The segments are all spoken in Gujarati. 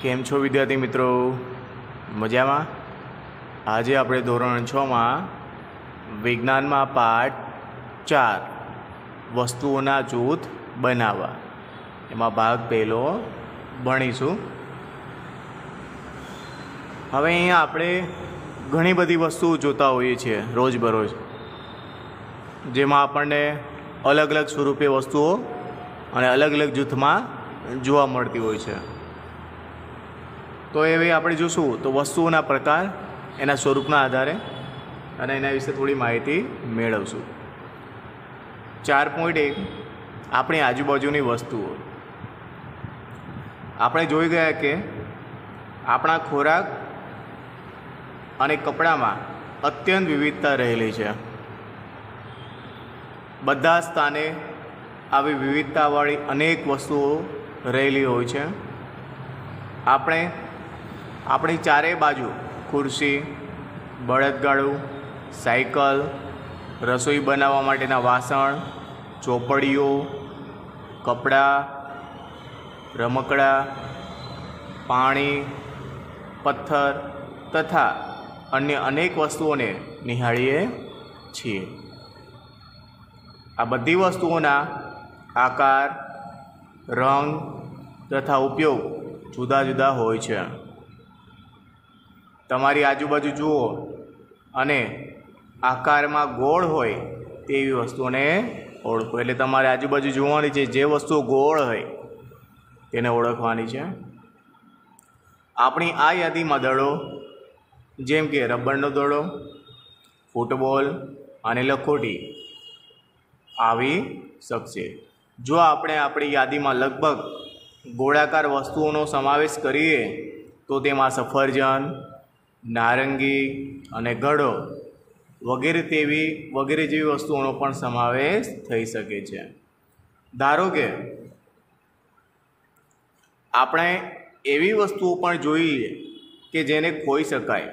કેમ છો વિદ્યાર્થી મિત્રો? મજામાં? આજે આપણે ધોરણ 6 માં વિજ્ઞાનમાં પાઠ 4 વસ્તુઓના જૂથ બનાવવા એમાં ભાગ પહેલો ભણીશું। હવે અહીંયા આપણે ઘણી બધી વસ્તુઓ જોતા હોઈએ છીએ રોજબરોજ, જેમાં આપણને અલગ અલગ સ્વરૂપે વસ્તુઓ અને અલગ અલગ જૂથમાં જોવા મળતી હોય છે। તો એવી આપણે જોશું તો વસ્તુઓના પ્રકાર, એના સ્વરૂપના આધારે અને એના વિશે થોડી માહિતી મેળવશું। 4.1 આપણી આજુબાજુની વસ્તુઓ। આપણે જોઈ ગયા કે આપણા ખોરાક અને કપડામાં અત્યંત વિવિધતા રહેલી છે। બધા સ્થાને આવી વિવિધતાવાળી અનેક વસ્તુઓ રહેલી હોય છે। આપણે આપણી ચારેય બાજુ ખુરશી, બળદગાડું, સાયકલ, રસોઈ બનાવવા માટેના વાસણ, ચોપડીઓ, કપડાં, રમકડાં, પાણી, પથ્થર તથા અન્ય અનેક વસ્તુઓને નિહાળીએ છીએ। આ બધી વસ્તુઓના આકાર, રંગ તથા ઉપયોગ જુદા જુદા હોય છે। તમારી આજુબાજુ જુઓ અને આકારમાં ગોળ હોય તેવી વસ્તુઓને ઓળખો। એટલે તમારે આજુબાજુ જોવાની છે, જે વસ્તુઓ ગોળ હોય તેને ઓળખવાની છે। આપણી આ યાદીમાં દડો જેમ કે રબરનો દડો, ફૂટબોલ અને લખોટી આવી શકશે। જો આપણે આપણી યાદીમાં લગભગ ગોળાકાર વસ્તુઓનો સમાવેશ કરીએ તો તેમાં સફરજન, નારંગી અને ઘડો વગેરે જેવી વસ્તુઓનો પણ સમાવેશ થઈ શકે છે। ધારો કે આપણે એવી વસ્તુઓ પણ જોઈએ કે જેને ખાઈ શકાય।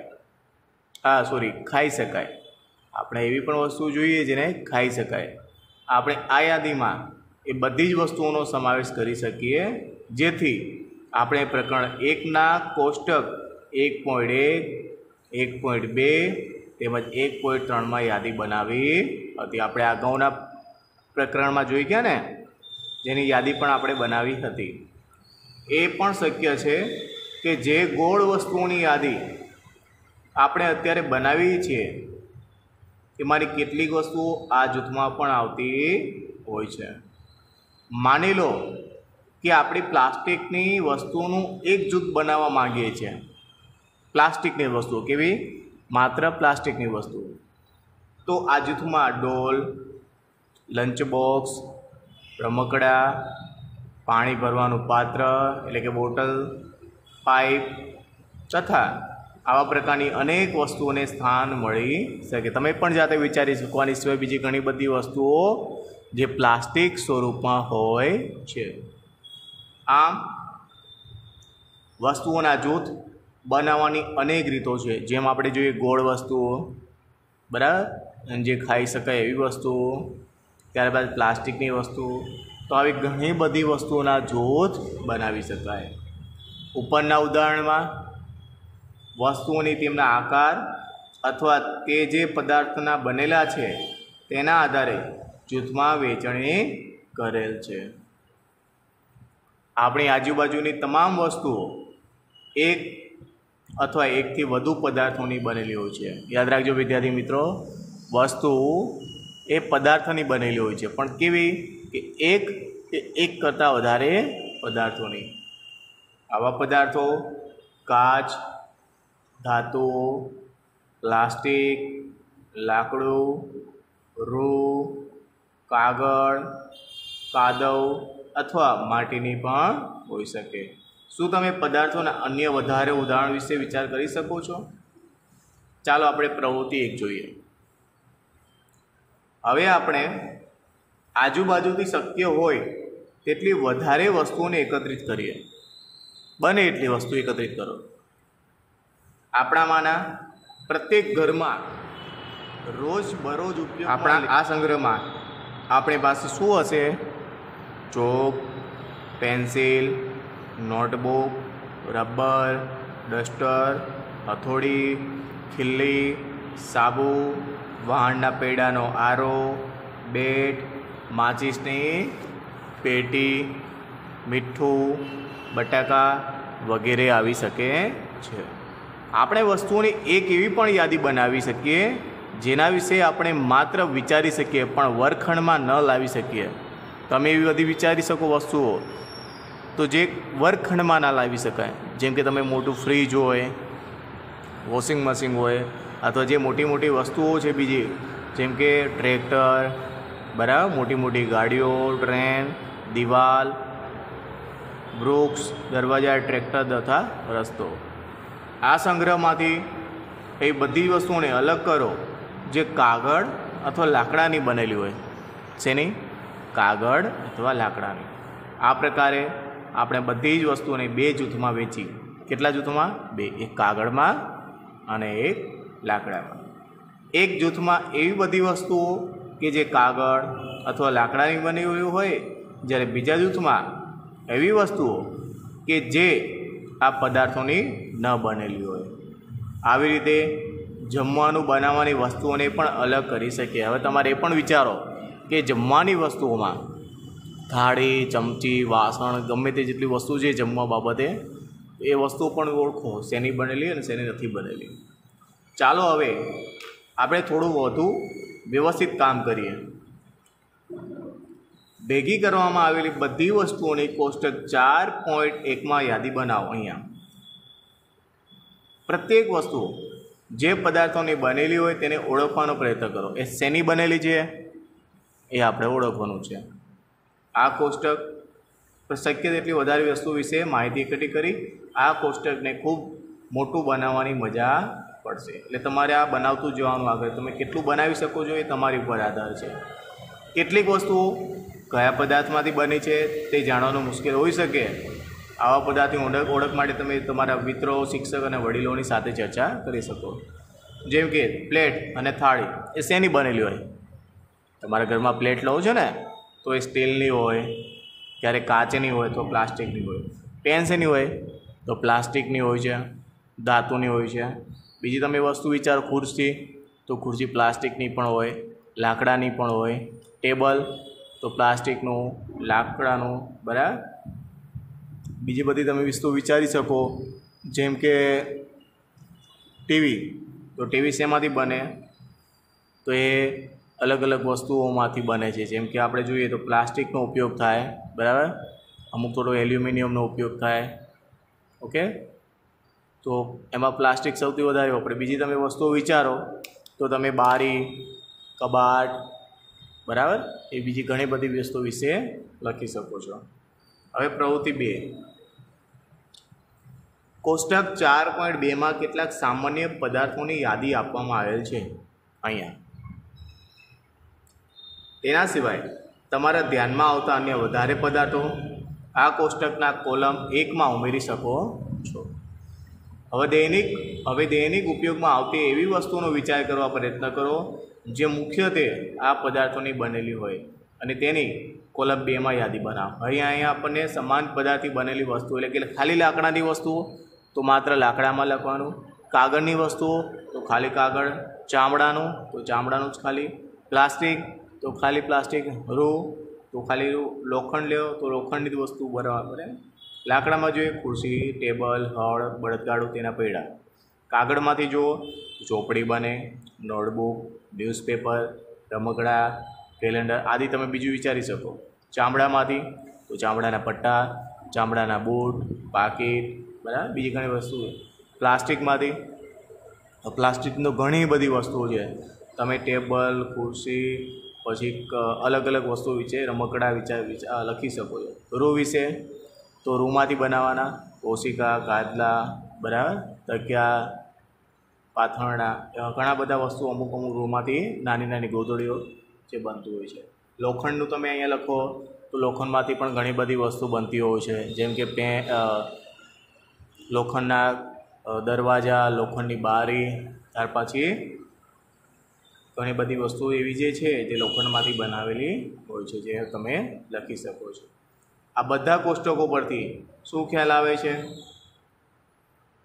આપણે એવી પણ વસ્તુઓ જોઈએ જેને ખાઈ શકાય। આપણે આ યાદીમાં એ બધી જ વસ્તુઓનો સમાવેશ કરી શકીએ, જેથી આપણે પ્રકરણ 1ના કોષ્ટક 1.1, 1.2 તેમજ 1.3માં યાદી બનાવી હતી। આપણે અગાઉના પ્રકરણમાં જોઈ ગયા ને, જેની યાદી પણ આપણે બનાવી હતી। એ પણ શક્ય છે કે જે ગોળ વસ્તુઓની યાદી આપણે અત્યારે બનાવી છીએ તેમાંની કેટલીક વસ્તુઓ આ જૂથમાં પણ આવતી હોય છે। માની લો કે આપણે પ્લાસ્ટિકની વસ્તુઓનું એક જૂથ બનાવવા માંગીએ છીએ। પ્લાસ્ટિકની વસ્તુઓ કેવી? માત્ર પ્લાસ્ટિકની વસ્તુઓ। તો આ જૂથમાં ડોલ, લંચ બોક્સ, રમકડાં, પાણી ભરવાનું પાત્ર એટલે કે બોટલ, પાઇપ તથા આવા પ્રકારની અનેક વસ્તુઓને સ્થાન મળી શકે। તમે પણ જાતે વિચારી શકવાની સિવાય બીજી ઘણી બધી વસ્તુઓ જે પ્લાસ્ટિક સ્વરૂપમાં હોય છે। આમ વસ્તુઓના જૂથ બનાવવાની અનેક રીતો છે। જેમ આપણે જોઈએ ગોળ વસ્તુઓ, બરાબર, જે ખાઈ શકાય એવી વસ્તુઓ, ત્યારબાદ પ્લાસ્ટિકની વસ્તુઓ, તો આવી ઘણી બધી વસ્તુઓના જૂથ બનાવી શકાય। ઉપરના ઉદાહરણમાં વસ્તુઓની તેમના આકાર અથવા તે જે પદાર્થના બનેલા છે તેના આધારે જૂથમાં વહેંચણી કરેલ છે। આપણી આજુબાજુની તમામ વસ્તુઓ એક અથવા એકથી વધુ પદાર્થોની બનેલી હોય છે। યાદ રાખજો વિદ્યાર્થી મિત્રો, વસ્તુ એ પદાર્થોની બનેલી હોય છે, પણ કેવી કે એક કરતાં વધારે પદાર્થોની। આવા પદાર્થો કાચ, ધાતુઓ, પ્લાસ્ટિક, લાકડું, રૂ, કાગળ, કાદવ અથવા માટીની પણ હોઈ શકે। શું તમે પદાર્થોના અન્ય વધારે ઉદાહરણ વિશે વિચાર કરી શકો છો? ચાલો આપણે પ્રવૃત્તિ 1 જોઈએ। હવે આપણે આજુબાજુથી શક્ય હોય તેટલી વધારે વસ્તુઓને એકત્રિત કરીએ। બને એટલી વસ્તુ એકત્રિત કરો। આપણામાંના પ્રત્યેક ઘરમાં રોજબરોજ ઉપયોગ આપણા આ સંગ્રહમાં આપણી પાસે શું હશે? Chalk, pencil, notebook, rubber, duster, હથોડી, ખીલ્લી, સાબુ, વાહનના પૈડાનો આરો, બેટ, માચીસની પેટી, મીઠું, બટાકા વગેરે આવી શકે છે. આપણે વસ્તુઓની એક એવી પણ યાદી બનાવી શકીએ જેના વિશે આપણે માત્ર વિચારી શકીએ પણ વર્ગખંડમાં ન લાવી શકીએ. તમે એવી બધી વિચારી શકો વસ્તુઓ તો જે વર્ગખંડમાં ના લાવી શકાય, જેમ કે તમે મોટું ફ્રીજ હોય, વોશિંગ મશીન હોય, અથવા જે મોટી મોટી વસ્તુઓ છે બીજી, જેમ કે ટ્રેક્ટર, બરાબર, મોટી મોટી ગાડીઓ, ટ્રેન, દિવાલ, વૃક્ષ, દરવાજા, ટ્રેક્ટર તથા રસ્તો. આ સંગ્રહમાંથી એ બધી વસ્તુઓને અલગ કરો જે કાગળ અથવા લાકડાની બનેલી હોય. શેની? કાગળ અથવા લાકડાની. આ પ્રકારે આપણે બધી જ વસ્તુઓને બે જૂથમાં વેચી. કેટલા જૂથમાં? બે. એક કાગળમાં અને એક લાકડામાં. એક જૂથમાં એવી બધી વસ્તુઓ કે જે કાગળ અથવા લાકડાની બનેલી હોય, જ્યારે બીજા જૂથમાં એવી વસ્તુઓ કે જે આ પદાર્થોની ન બનેલી હોય. આવી રીતે જમવાનું બનાવવાની વસ્તુઓને પણ અલગ કરી શકીએ. હવે તમારે એ પણ વિચારો કે જમવાની વસ્તુઓમાં થાળી, ચમચી, વાસણ, ગમે તે જેટલી વસ્તુ છે જમવા બાબતે, એ વસ્તુઓ પણ ઓળખો શેની બનેલી અને શેની નથી બનેલી. ચાલો હવે આપણે થોડું વધુ વ્યવસ્થિત કામ કરીએ. ભેગી કરવામાં આવેલી બધી વસ્તુઓની કોષ્ટક 4.1માં યાદી બનાવો. અહીંયા પ્રત્યેક વસ્તુ જે પદાર્થોની બનેલી હોય તેને ઓળખવાનો પ્રયત્ન કરો. એ શેની બનેલી છે એ આપણે ઓળખવાનું છે. આ કોષ્ટક શક્ય તેટલી વધારે વસ્તુ વિશે માહિતી એકઠી કરી આ કોષ્ટકને ખૂબ મોટું બનાવવાની મજા પડશે. એટલે તમારે આ બનાવતું જવાનું આગળ. તમે કેટલું બનાવી શકો છો એ તમારી ઉપર આધાર છે. કેટલીક વસ્તુઓ કયા પદાર્થમાંથી બની છે તે જાણવાનું મુશ્કેલ હોઈ શકે. આવા પદાર્થની ઓળખ માટે તમે તમારા મિત્રો, શિક્ષક અને વડીલોની સાથે ચર્ચા કરી શકો. જેમ કે પ્લેટ અને થાળી એ શેની બનેલી હોય? તમારા ઘરમાં પ્લેટ લો છો ને તો એ સ્ટીલની હોય, ક્યારેક કાચની હોય તો પ્લાસ્ટિકની હોય. પેન શેની હોય? તો પ્લાસ્ટિકની હોય છે, ધાતુની હોય છે. બીજી તમે વસ્તુ વિચારો, ખુરશી, તો ખુરશી પ્લાસ્ટિકની પણ હોય, લાકડાની પણ હોય. ટેબલ તો પ્લાસ્ટિકનું, લાકડાનું, બરાબર. બીજી બધી તમે વસ્તુ વિચારી શકો, જેમ કે ટીવી, તો ટીવી શેમાંથી બને? તો એ અલગ અલગ વસ્તુઓમાંથી બને છે. જેમ કે આપણે જોઈએ તો પ્લાસ્ટિકનો ઉપયોગ થાય, બરાબર, અમુક થોડો એલ્યુમિનિયમનો ઉપયોગ થાય. ઓકે, તો એમાં પ્લાસ્ટિક સૌથી વધારે વપરાય. બીજી તમે વસ્તુઓ વિચારો તો તમે બારી, કબાટ, બરાબર, એ બીજી ઘણી બધી વસ્તુ વિશે લખી શકો છો. હવે પ્રવૃત્તિ 2, કોષ્ટક 4.2માં કેટલાક સામાન્ય પદાર્થોની યાદી આપવામાં આવેલ છે અહીંયા. તેના સિવાય તમારા ધ્યાનમાં આવતા અન્ય વધારે પદાર્થો આ કોષ્ટકના કોલમ 1માં ઉમેરી શકો છો. હવે દૈનિક ઉપયોગમાં આવતી એવી વસ્તુઓનો વિચાર કરવા પ્રયત્ન કરો જે મુખ્યત્વે આ પદાર્થોની બનેલી હોય અને તેની કોલમ 2માં યાદી બનાવો. અહીંયા આપણને સમાન પદાર્થથી બનેલી વસ્તુ એટલે કે ખાલી લાકડાની વસ્તુઓ તો માત્ર લાકડામાં લખવાનું, કાગળની વસ્તુઓ તો ખાલી કાગળ, ચામડાનું તો ચામડાનું જ ખાલી, પ્લાસ્ટિક તો ખાલી પ્લાસ્ટિક, રૂ તો ખાલી રૂ, લોખંડ લેવો તો લોખંડની જ વસ્તુ બરાબર. લાકડામાં જોઈએ ખુરશી, ટેબલ, હળ, બળદગાડું, તેના પૈડા. કાગળમાંથી જુઓ ચોપડી બને, નોટબુક, ન્યૂઝપેપર, રમકડા, કેલેન્ડર આદિ તમે બીજું વિચારી શકો. ચામડામાંથી તો ચામડાના પટ્ટા, ચામડાના બૂટ, પાકીટ, બરાબર, બીજી ઘણી વસ્તુ. પ્લાસ્ટિકમાંથી તો પ્લાસ્ટિકનો ઘણી બધી વસ્તુઓ છે. તમે ટેબલ, ખુરશી, પછી અલગ અલગ વસ્તુઓ વિશે રમકડા લખી શકો છો. રૂ વિશે તો રૂમાંથી બનાવવાના ઓશિકા, ગાદલા, બરાબર, તકિયા, પાથરણા, એવા ઘણા બધા વસ્તુ અમુક રૂમાંથી નાની નાની ગોદડીઓ જે બનતું હોય છે. લોખંડનું તમે અહીંયા લખો તો લોખંડમાંથી પણ ઘણી બધી વસ્તુ બનતી હોય છે. જેમ કે લોખંડના દરવાજા, લોખંડની બારી, ત્યાર પછી ઘણી બધી વસ્તુઓ એવી જે છે તે લોખંડમાંથી બનાવેલી હોય છે જે તમે લખી શકો છો. આ બધા કોષ્ટકો પરથી શું ખ્યાલ આવે છે?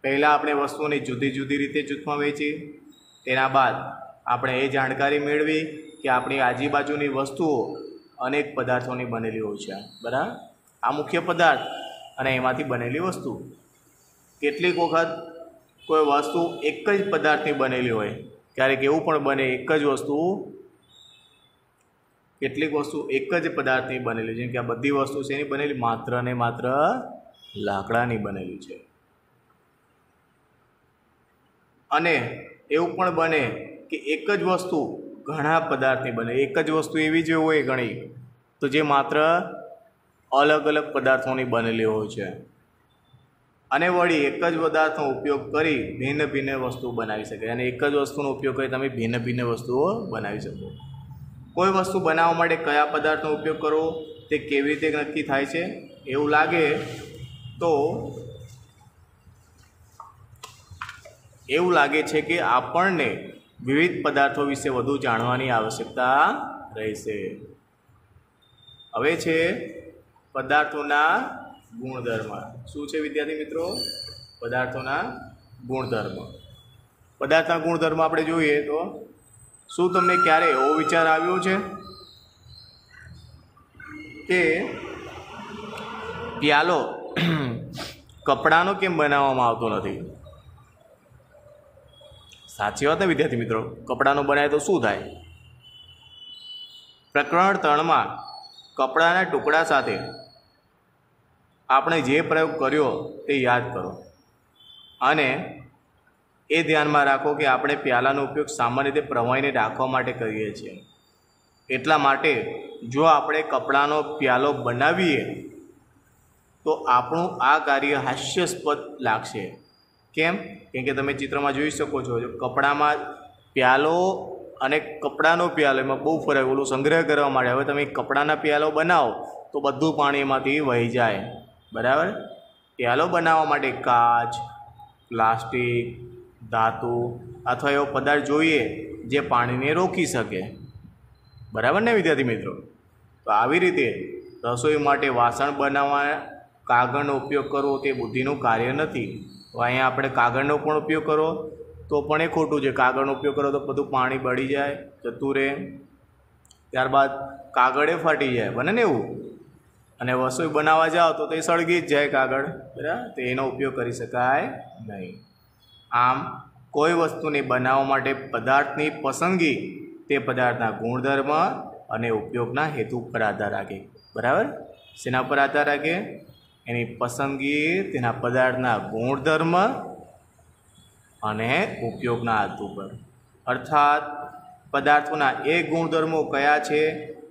પહેલાં આપણે વસ્તુઓને જુદી જુદી રીતે જૂથમાં વહેંચી, તેના બાદ આપણે એ જાણકારી મેળવી કે આપણી આજુબાજુની વસ્તુઓ અનેક પદાર્થોની બનેલી હોય છે, બરાબર. આ મુખ્ય પદાર્થ અને એમાંથી બનેલી વસ્તુ. કેટલીક વખત કોઈ વસ્તુ એક જ પદાર્થની બનેલી હોય, ક્યારેક એવું પણ બને કેટલીક વસ્તુ એક જ પદાર્થની બનેલી, જેમ કે આ બધી વસ્તુ છે એની બનેલી માત્ર ને માત્ર લાકડાની બનેલી છે. અને એવું પણ બને કે એક જ વસ્તુ ઘણા પદાર્થની બને. એક જ વસ્તુ એવી જ હોય ઘણી, તો જે માત્ર અલગ અલગ પદાર્થોની બનેલી હોય છે. અને વળી એક જ પદાર્થનો ઉપયોગ કરી ભિન્ન ભિન્ન વસ્તુ બનાવી શકાય, અને એક જ વસ્તુનો ઉપયોગ કરી તમે ભિન્ન ભિન્ન વસ્તુઓ બનાવી શકો. કોઈ વસ્તુ બનાવવા માટે કયા પદાર્થનો ઉપયોગ કરવો તે કેવી રીતે નક્કી થાય છે? એવું લાગે છે કે આપણને વિવિધ પદાર્થો વિશે વધુ જાણવાની આવશ્યકતા રહેશે. હવે છે પદાર્થોના ગુણધર્મ. શું છે વિદ્યાર્થી મિત્રો? પદાર્થોના ગુણધર્મ. પદાર્થના ગુણધર્મ આપણે જોઈએ તો શું તમને ક્યારે એવો વિચાર આવ્યો છે કે પ્યાલો કપડાનો કેમ બનાવવામાં આવતો નથી? સાચી વાત ને વિદ્યાર્થી મિત્રો? કપડાનો બનાવે તો શું થાય? પ્રકરણ 3માં કપડાના ટુકડા સાથે આપણે જે પ્રયોગ કર્યો તે યાદ કરો અને એ ધ્યાનમાં રાખો કે આપણે પ્યાલાનો ઉપયોગ સામાન્ય રીતે પ્રવાહીને ઢાંકવા માટે કરીએ છીએ. એટલા માટે જો આપણે કપડાનો પ્યાલો બનાવીએ તો આપણું આ કાર્ય હાસ્યાસ્પદ લાગશે. કેમ? કેમ કે તમે ચિત્રમાં જોઈ શકો છો, કપડામાં પ્યાલો અને કપડાનો પ્યાલો એમાં બહુ ફરક. ઓલું સંગ્રહ કરવા માટે, હવે તમે કપડાના પ્યાલો બનાવો તો બધું પાણી એમાંથી વહી જાય, બરાબર. પ્યાલો બનાવવા માટે કાચ, પ્લાસ્ટિક, ધાતુ અથવા એવો પદાર્થ જોઈએ જે પાણીને રોકી શકે, બરાબર ને વિદ્યાર્થી મિત્રો? તો આવી રીતે રસોઈ માટે વાસણ બનાવવા કાગળનો ઉપયોગ કરવો તે બુદ્ધિનું કાર્ય નથી. તો અહીંયા આપણે કાગળનો પણ ઉપયોગ કરો તો પણ એ ખોટું છે. કાગળનો ઉપયોગ કરો તો બધું પાણી બળી જાય, જતું રહે, ત્યારબાદ કાગળે ફાટી જાય, બને ને એવું. અને રસોઈ બનાવવા જાઓ તો તે સળગી જ જાય કાગળ, બરાબર. તો એનો ઉપયોગ કરી શકાય નહીં. આમ કોઈ વસ્તુને બનાવવા માટે પદાર્થની પસંદગી તે પદાર્થના ગુણધર્મ અને ઉપયોગના હેતુ પર આધાર રાખે, બરાબર. શેના પર આધાર રાખે? એની પસંદગી તેના પદાર્થના ગુણધર્મ અને ઉપયોગના હેતુ પર. અર્થાત પદાર્થોના એ ગુણધર્મો કયા છે